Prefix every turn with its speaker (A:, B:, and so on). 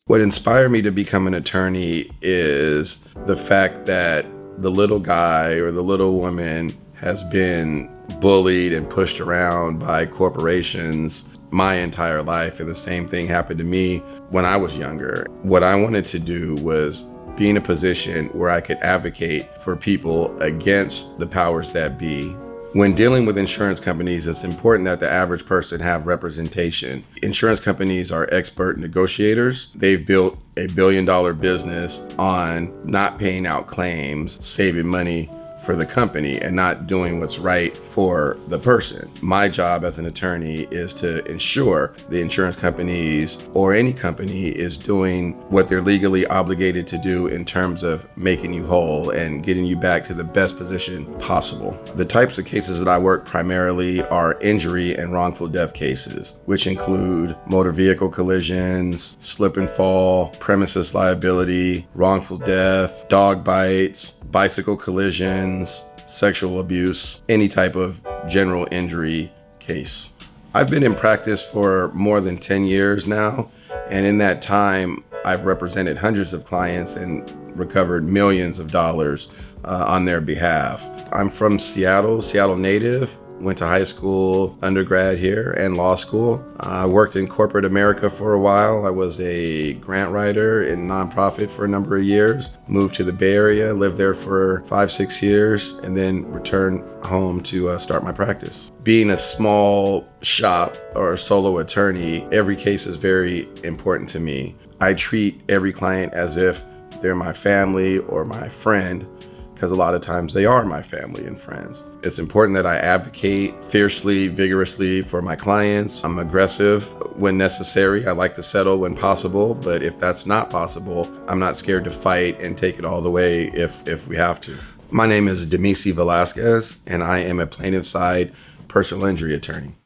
A: What inspired me to become an attorney is the fact that the little guy or the little woman has been bullied and pushed around by corporations my entire life, and the same thing happened to me when I was younger. What I wanted to do was be in a position where I could advocate for people against the powers that be. When dealing with insurance companies, it's important that the average person have representation. Insurance companies are expert negotiators. They've built a billion-dollar business on not paying out claims, saving money for the company, and not doing what's right for the person. My job as an attorney is to ensure the insurance companies or any company is doing what they're legally obligated to do in terms of making you whole and getting you back to the best position possible. The types of cases that I work primarily are injury and wrongful death cases, which include motor vehicle collisions, slip and fall, premises liability, wrongful death, dog bites, bicycle collisions, sexual abuse, any type of general injury case. I've been in practice for more than 10 years now, and in that time, I've represented hundreds of clients and recovered millions of dollars on their behalf. I'm from Seattle native. Went to high school, undergrad here, and law school. I worked in corporate America for a while. I was a grant writer in nonprofit for a number of years. Moved to the Bay Area, lived there for 5-6 years, and then returned home to start my practice. Being a small shop or a solo attorney, every case is very important to me. I treat every client as if they're my family or my friend, because a lot of times they are my family and friends. It's important that I advocate fiercely, vigorously for my clients. I'm aggressive when necessary. I like to settle when possible, but if that's not possible, I'm not scared to fight and take it all the way if we have to. My name is Demisi Velasquez, and I am a plaintiff side personal injury attorney.